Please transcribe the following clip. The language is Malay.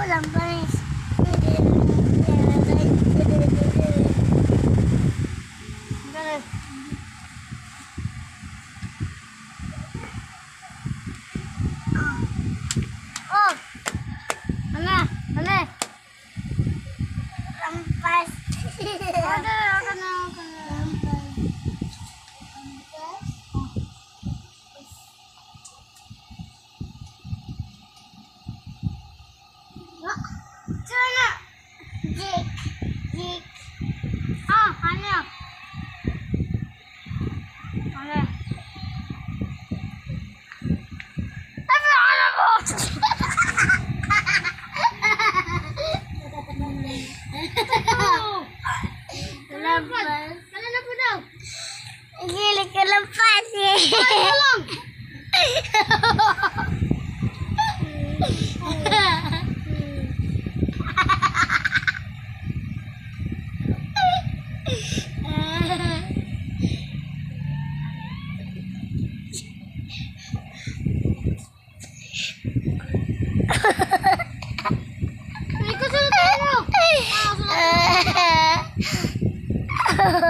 lampas. Oh, mana? Lampas. Ada. Sana. Jik. Ah, hanya. Mana? Tapi ana ko. Lampas. Kana na po daw. Gili ka lampas eh. Tolong. Ikut sudah tayo.